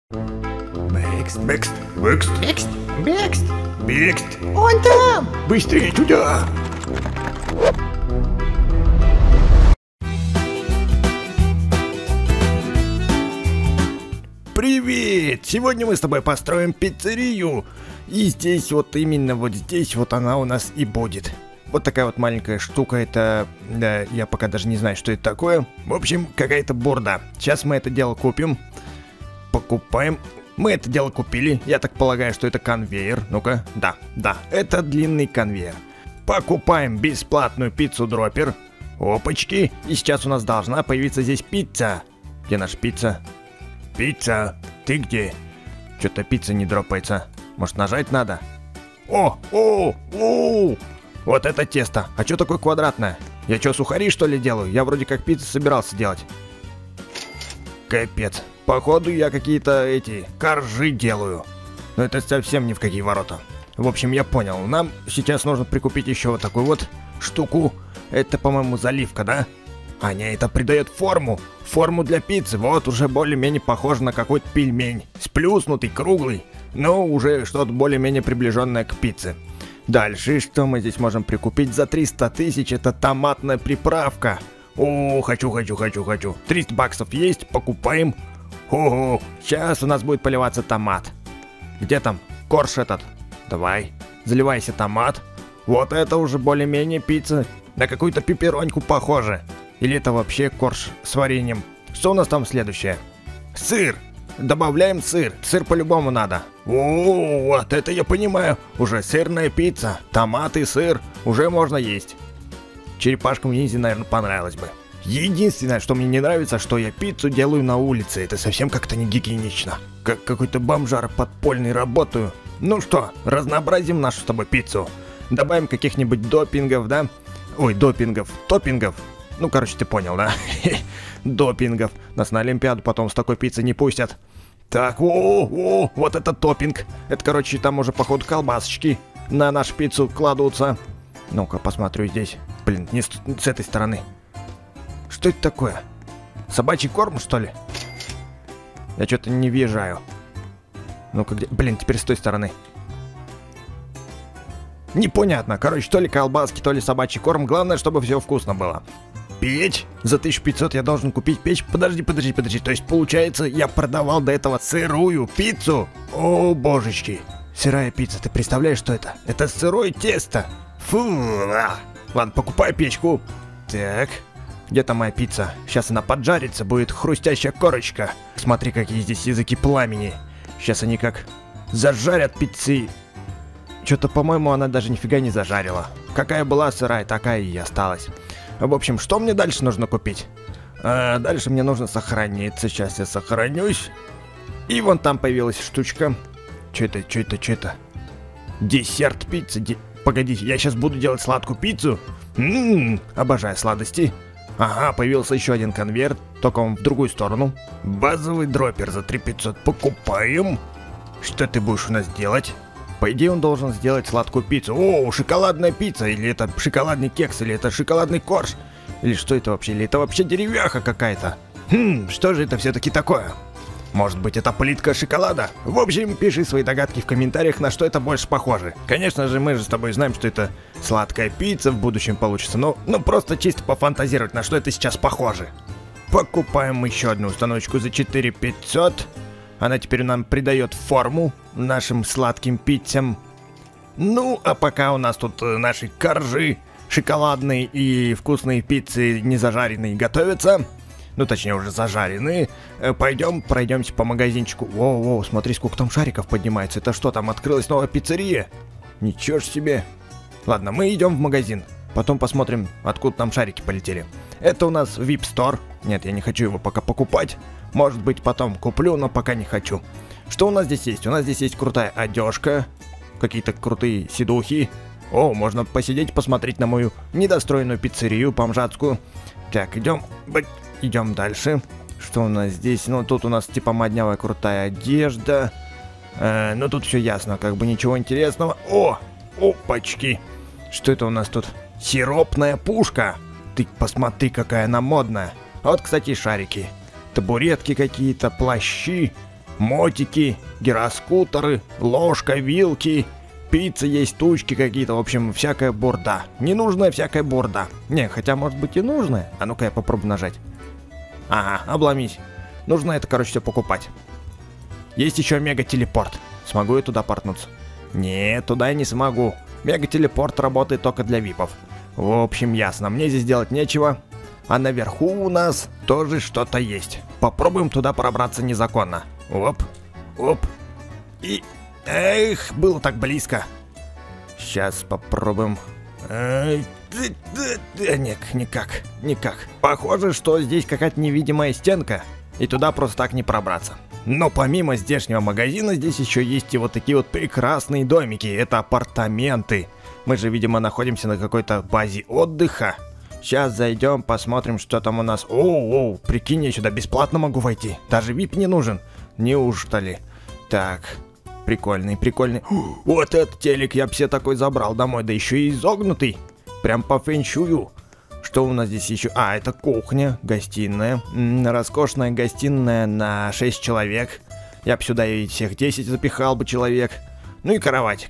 Бэкст, бэкст, бэкст, Бекст, бекст, бэкст. он там! Быстрее туда! Привет! Сегодня мы с тобой построим пиццерию. И здесь вот именно вот здесь вот она у нас и будет. Вот такая вот маленькая штука, это... Да, я пока даже не знаю, что это такое. В общем, какая-то бурда. Сейчас мы это дело купим. Покупаем. Мы это дело купили. Я так полагаю, что это конвейер. Ну-ка. Да, это длинный конвейер. Покупаем бесплатную пиццу-дроппер. Опачки. И сейчас у нас должна появиться здесь пицца. Где наша пицца? Пицца, ты где? Что-то пицца не дропается. Может, нажать надо? О! Вот это тесто. А что такое квадратное? Я что, сухари что ли делаю? Я вроде как пиццу собирался делать. Капец. Походу я какие-то эти коржи делаю. Но это совсем ни в какие ворота. В общем, я понял. Нам сейчас нужно прикупить еще вот такую вот штуку. Это, по-моему, заливка, да? А не, это придает форму. Форму для пиццы. Вот уже более-менее похоже на какой-то пельмень. Сплюснутый, круглый. Но уже что-то более-менее приближенное к пицце. Дальше, что мы здесь можем прикупить за 300 тысяч? Это томатная приправка. О, хочу. 300 баксов есть, покупаем. Ого, сейчас у нас будет поливаться томат. Где там корж этот? Давай, заливайся томат. Вот это уже более-менее пицца. На какую-то пеппероньку похоже. Или это вообще корж с вареньем? Что у нас там следующее? Сыр. Добавляем сыр. Сыр по-любому надо. О, вот это я понимаю. Уже сырная пицца. Томат и сыр. Уже можно есть. Черепашкам ниндзя, наверное, понравилось бы. Единственное, что мне не нравится, что я пиццу делаю на улице. Это совсем как-то не гигиенично. Как какой-то бомжар подпольный работаю. Ну что, разнообразим нашу с тобой пиццу. Добавим каких-нибудь допингов, да? Ой, топпингов. Ну, короче, ты понял, да? Допингов. Нас на Олимпиаду потом с такой пиццей не пустят. Так, вот это топпинг. Это, короче, там уже, походу, колбасочки на нашу пиццу кладутся. Ну-ка, посмотрю здесь. Блин, не с этой стороны. Что это такое? Собачий корм, что ли? Я что-то не въезжаю. Ну-ка, где? Блин, теперь с той стороны. Непонятно. Короче, то ли колбаски, то ли собачий корм. Главное, чтобы все вкусно было. Печь? За 1500 я должен купить печь? Подожди. То есть, получается, я продавал до этого сырую пиццу? О, божечки. Сырая пицца, ты представляешь, что это? Это сырое тесто. Фу. Ладно, покупай печку. Так. Где там моя пицца? Сейчас она поджарится, будет хрустящая корочка. Смотри, какие здесь языки пламени. Сейчас они как зажарят пиццы. Что-то, по-моему, она даже нифига не зажарила. Какая была сырая, такая и осталась. В общем, что мне дальше нужно купить? Дальше мне нужно сохраниться. Сейчас я сохранюсь. И вон там появилась штучка. Что это? Десерт пиццы. Погоди, я сейчас буду делать сладкую пиццу. Обожаю сладости. Ага, появился еще один конверт, только он в другую сторону. Базовый дроппер за 3500 покупаем. Что ты будешь у нас делать? По идее, он должен сделать сладкую пиццу. О, шоколадная пицца, или это шоколадный кекс, или это шоколадный корж. Или что это вообще? Или это вообще деревяха какая-то? Что же это все-таки такое? Может быть, это плитка шоколада? В общем, пиши свои догадки в комментариях, на что это больше похоже. Конечно же, мы же с тобой знаем, что это сладкая пицца в будущем получится. Ну просто чисто пофантазировать, на что это сейчас похоже. Покупаем еще одну установочку за 4500. Она теперь нам придает форму нашим сладким пиццам. Ну, а пока у нас тут наши коржи шоколадные и вкусные пиццы незажаренные готовятся. Ну, точнее, уже зажаренные. Пойдем, пройдемте по магазинчику. Воу, смотри, сколько там шариков поднимается. Это что, там открылась новая пиццерия? Ничего ж себе. Ладно, мы идем в магазин. Потом посмотрим, откуда там шарики полетели. Это у нас VIP Store. Нет, я не хочу его пока покупать. Может быть, потом куплю, но пока не хочу. Что у нас здесь есть? У нас здесь есть крутая одежка. Какие-то крутые сидухи. О, можно посидеть, посмотреть на мою недостроенную пиццерию бомжатскую. Так, идем дальше. Что у нас здесь? Ну, тут у нас типа моднявая крутая одежда. Ну, тут все ясно, как бы ничего интересного. О, опачки. Что это у нас тут? Сиропная пушка. Ты посмотри, какая она модная. Вот, кстати, шарики. Табуретки какие-то, плащи. мотики, гироскутеры, ложка, вилки, пицца есть, тучки какие-то, в общем, всякая бурда. Ненужная всякая бурда. Не, хотя может быть и нужная. А ну-ка я попробую нажать. Ага, обломись. Нужно это, короче, все покупать. Есть еще мега-телепорт. Смогу я туда портнуться? Нет, туда я не смогу. Мега-телепорт работает только для випов. В общем, ясно, мне здесь делать нечего. А наверху у нас тоже что-то есть. Попробуем туда пробраться незаконно. Оп, оп. И... Эх, было так близко. Сейчас попробуем. Нет, никак. Похоже, что здесь какая-то невидимая стенка. И туда просто так не пробраться. Но помимо здешнего магазина, здесь еще есть и вот такие вот прекрасные домики. Это апартаменты. Мы же, видимо, находимся на какой-то базе отдыха. Сейчас зайдем, посмотрим, что там у нас. Оу, прикинь, я сюда бесплатно могу войти. Даже VIP не нужен. Неужто ли? Так, прикольный. Вот этот телек я бы себе такой забрал домой. Да еще и изогнутый. Прям по фэншую. Что у нас здесь еще? А, это кухня, гостиная. Роскошная гостиная на 6 человек. Я бы сюда и всех 10 запихал бы человек. Ну и кровать.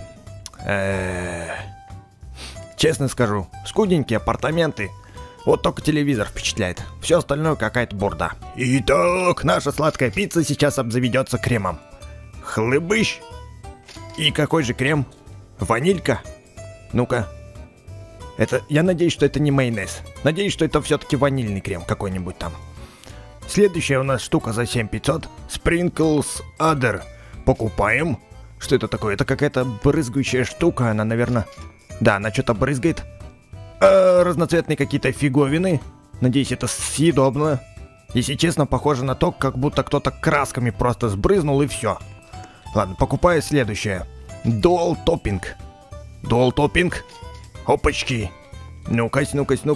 Честно скажу, скудненькие апартаменты. Вот только телевизор впечатляет. Все остальное какая-то бурда. Итак, наша сладкая пицца сейчас обзаведется кремом. Хлыбыщ. И какой же крем? Ванилька? Ну-ка. Это, я надеюсь, что это не майонез. Надеюсь, что это все-таки ванильный крем какой-нибудь там. Следующая у нас штука за 7500. Sprinkles Other. Покупаем. Что это такое? Это какая-то брызгающая штука. Она, наверное... Да, она что-то брызгает. Разноцветные какие-то фиговины. Надеюсь, это съедобно. Если честно, похоже на то, как будто кто-то красками просто сбрызнул и все. Ладно, покупаю следующее. Dual Topping. Опачки. Ну-кась.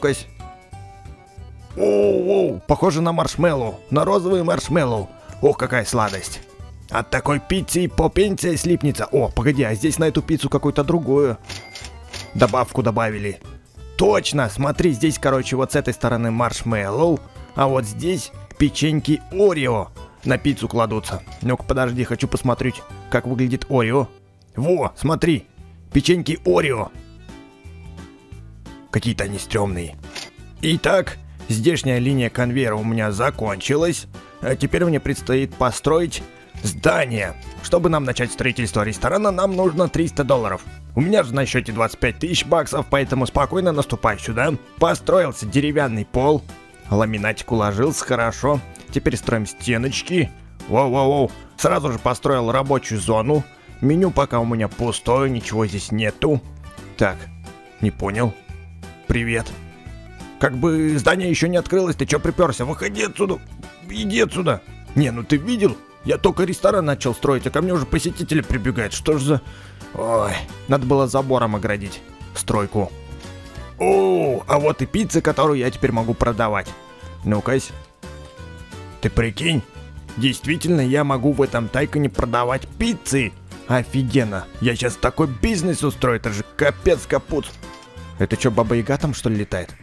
Оу, похоже на маршмеллоу. На розовый маршмеллоу. Ох, какая сладость. От такой пиццы попенция слипнется. О, погоди, а здесь на эту пиццу какую-то другую добавку добавили. Точно, смотри, здесь, короче, вот с этой стороны маршмеллоу, а вот здесь печеньки Орео на пиццу кладутся. Ну-ка, подожди, хочу посмотреть, как выглядит Орео. Во, смотри, печеньки Орео. Какие-то они стрёмные. Итак, здешняя линия конвейера у меня закончилась. А теперь мне предстоит построить здание. Чтобы нам начать строительство ресторана, нам нужно $300. У меня же на счете 25 тысяч баксов, поэтому спокойно наступай сюда. Построился деревянный пол. Ламинатик уложился, хорошо. Теперь строим стеночки. Воу. Сразу же построил рабочую зону. Меню пока у меня пустое, ничего здесь нету. Так, не понял. Привет. Как бы здание еще не открылось, ты че приперся? Выходи отсюда. Иди отсюда. Не, ну ты видел? Я только ресторан начал строить, а ко мне уже посетители прибегают. Что ж за... Ой, надо было забором оградить стройку. О, а вот и пицца, которую я теперь могу продавать. Ну-кась. Ты прикинь, действительно я могу в этом Тайконе продавать пиццы. Офигенно. Я сейчас такой бизнес устрою, это же капец капут. Это что, Баба-Яга там что ли летает?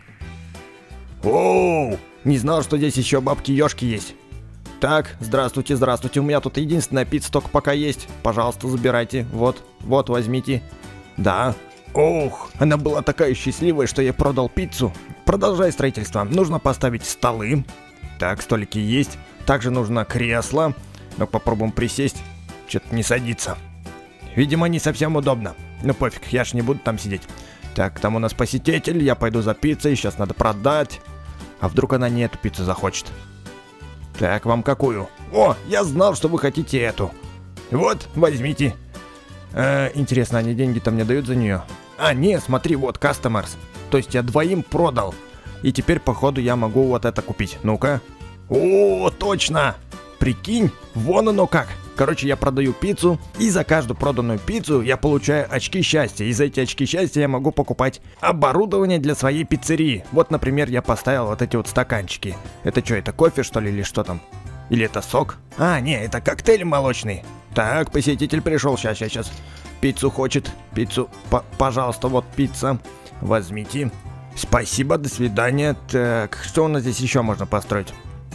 Оу, не знал, что здесь еще бабки-ешки есть. Так, здравствуйте, у меня тут единственная пицца только пока есть. Пожалуйста, забирайте, вот, возьмите. Да. Ох, она была такая счастливая, что я продал пиццу. Продолжай строительство. Нужно поставить столы. Так, столики есть. Также нужно кресло. Ну, попробуем присесть. Что-то не садится. Видимо, не совсем удобно. Ну, пофиг, я ж не буду там сидеть. Так, там у нас посетитель, я пойду за пиццей, сейчас надо продать. А вдруг она не эту пиццу захочет? Так, вам какую? О, я знал, что вы хотите эту. Вот, возьмите. Интересно, они деньги-то мне дают за нее? А, не, смотри, вот, customers. То есть я двоим продал. И теперь, походу, я могу вот это купить. Ну-ка. О, точно! Прикинь, вон оно как. Короче, я продаю пиццу, и за каждую проданную пиццу я получаю очки счастья. И за эти очки счастья я могу покупать оборудование для своей пиццерии. Вот, например, я поставил вот эти вот стаканчики. Это что, это кофе, что ли, или что там? Или это сок? А, не, это коктейль молочный. Так, посетитель пришел, сейчас. Пиццу хочет, пиццу, пожалуйста, вот пицца. Возьмите. Спасибо, до свидания. Так, что у нас здесь еще можно построить?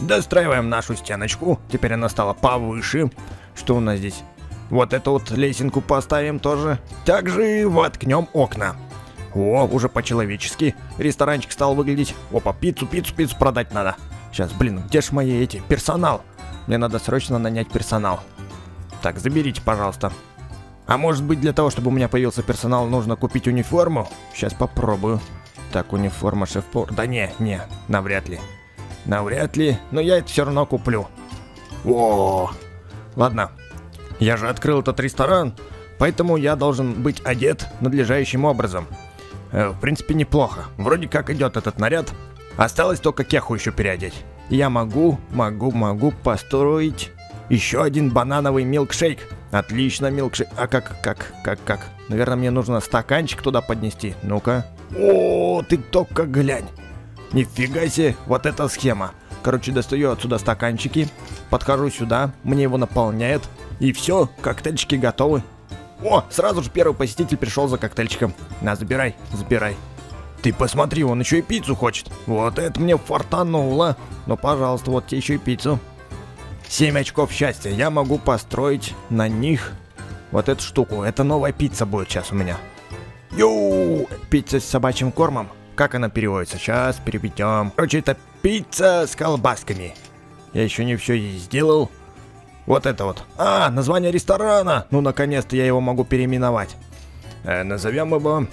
Достраиваем нашу стеночку. Теперь она стала повыше. Что у нас здесь? Вот эту вот лесенку поставим тоже. Также воткнем окна. О, уже по-человечески ресторанчик стал выглядеть. Опа, пиццу продать надо. Сейчас, блин, где ж мои персонал? Мне надо срочно нанять персонал. Так, заберите, пожалуйста. А может быть, для того, чтобы у меня появился персонал, нужно купить униформу? Сейчас попробую. Так, униформа шеф-повар. Да не, навряд ли. Навряд ли, но я это все равно куплю. О, ладно. Я же открыл этот ресторан, поэтому я должен быть одет надлежащим образом. В принципе, неплохо. Вроде как идет этот наряд. Осталось только кеху еще переодеть. Я могу построить еще один банановый милкшейк. Отлично, милкшейк. А как? Наверное, мне нужно стаканчик туда поднести. Ну-ка. О, ты только глянь. Нифига себе, вот эта схема. Короче, достаю отсюда стаканчики, подхожу сюда, мне его наполняет, и все, коктейльчики готовы. О, сразу же первый посетитель пришел за коктейльчиком. На, забирай. Ты посмотри, он еще и пиццу хочет. Вот это мне фартануло. Ну, пожалуйста, вот тебе еще и пиццу. 7 очков счастья. Я могу построить на них вот эту штуку. Это новая пицца будет сейчас у меня. Йоу! Пицца с собачьим кормом. Как она переводится? Сейчас переведем. Короче, это пицца с колбасками. Я еще не все ей сделал. Вот это вот. А, название ресторана. Ну, наконец-то я его могу переименовать. Назовем его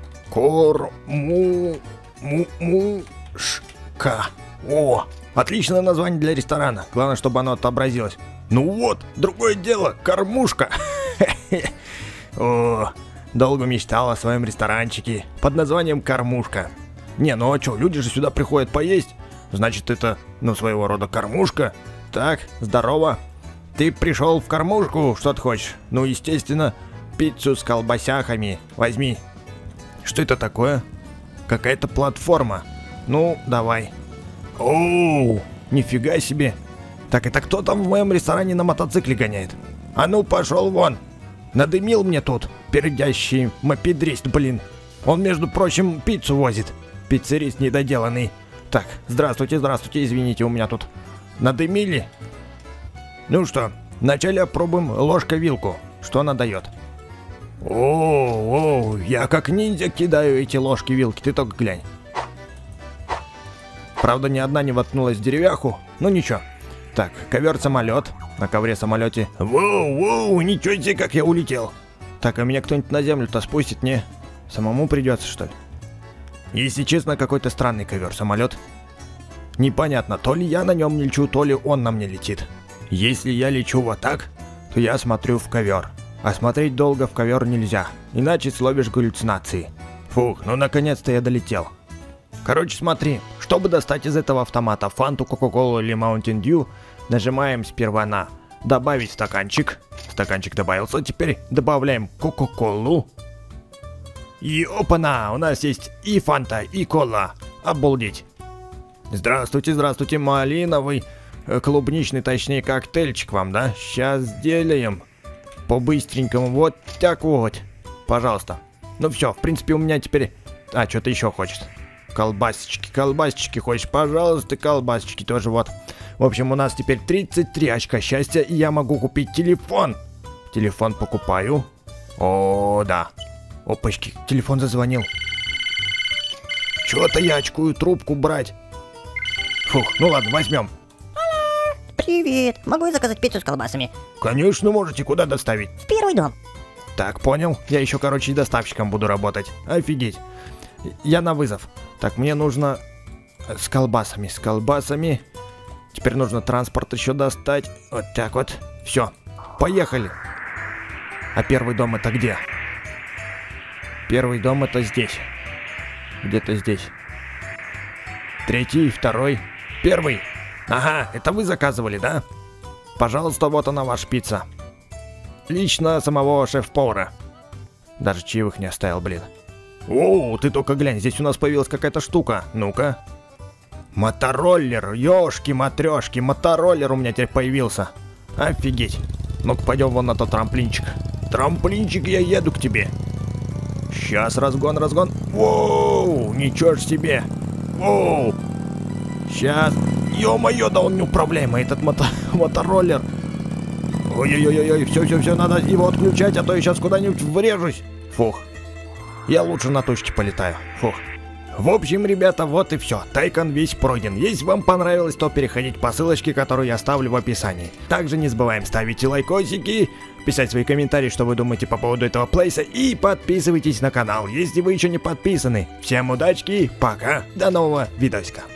Кормушка. О, отличное название для ресторана. Главное, чтобы оно отобразилось. Ну вот, другое дело. Кормушка. О, долго мечтал о своем ресторанчике под названием Кормушка. Не, ну а что, люди же сюда приходят поесть. Значит, это, ну, своего рода кормушка. Так, здорово. Ты пришел в кормушку, что ты хочешь? Ну, естественно, пиццу с колбасяхами. Возьми. Что это такое? Какая-то платформа. Ну, давай. Оу, нифига себе. Так, это кто там в моем ресторане на мотоцикле гоняет? А ну, пошел вон. Надымил мне тут пердящий мопедрист, блин. Он, между прочим, пиццу возит. Пиццерист недоделанный. Так, здравствуйте, извините, у меня тут надымили. Ну что, вначале опробуем ложка-вилку. Что она дает? О, я как ниндзя кидаю эти ложки-вилки, ты только глянь. Правда, ни одна не воткнулась в деревяху, но ничего. Так, ковер-самолет. На ковре-самолете. Воу, ничего себе, как я улетел. Так, а меня кто-нибудь на землю-то спустит, не? Самому придется, что ли? Если честно, какой-то странный ковер-самолет. Непонятно, то ли я на нем не лечу, то ли он на мне летит. Если я лечу вот так, то я смотрю в ковер. А смотреть долго в ковер нельзя, иначе словишь галлюцинации. Фух, ну наконец-то я долетел. Короче, смотри, чтобы достать из этого автомата фанту, кока-колу или Mountain Dew, нажимаем сперва на «Добавить стаканчик». Стаканчик добавился, теперь добавляем кока-колу. И опа-на, у нас есть и фанта, и кола. Обалдеть. Здравствуйте, малиновый, клубничный, точнее, коктейльчик вам, да? Сейчас сделаем. По-быстренькому, вот так вот. Пожалуйста. Ну все, в принципе, у меня теперь... А, что-то еще хочет. Колбасочки хочешь? Пожалуйста, колбасочки тоже вот. В общем, у нас теперь 33 очка счастья, и я могу купить телефон. Телефон покупаю. О, да. Опачки, телефон зазвонил. Чё-то я очкую трубку брать. Фух, ну ладно, возьмем. Алло, привет. Могу я заказать пиццу с колбасами? Конечно можете, куда доставить? В первый дом. Так, понял. Я еще, короче, и доставщиком буду работать. Офигеть. Я на вызов. Так, мне нужно с колбасами. Теперь нужно транспорт еще достать. Вот так вот. Все, поехали. А первый дом это где? Первый дом это здесь. Где-то здесь. Третий, второй, первый. Ага, это вы заказывали, да? Пожалуйста, вот она ваша пицца. Лично самого шеф-повара. Даже чаевых не оставил, блин. О, ты только глянь, здесь у нас появилась какая-то штука. Ну-ка. Мотороллер, ёшки-матрёшки, мотороллер у меня теперь появился. Офигеть. Ну-ка, пойдем вон на тот трамплинчик. Трамплинчик, я еду к тебе. Сейчас разгон. Воу, ничего ж себе. Воу. Сейчас. Ё-моё, да он неуправляемый, этот мотороллер. Ой-ой-ой-ой, все, надо его отключать, а то я сейчас куда-нибудь врежусь. Фух. Я лучше на точке полетаю. Фух. В общем, ребята, вот и все. Тайкон весь пройден. Если вам понравилось, то переходите по ссылочке, которую я оставлю в описании. Также не забываем ставить лайкосики, писать свои комментарии, что вы думаете по поводу этого плейса, и подписывайтесь на канал, если вы еще не подписаны. Всем удачки, пока, до нового видосика.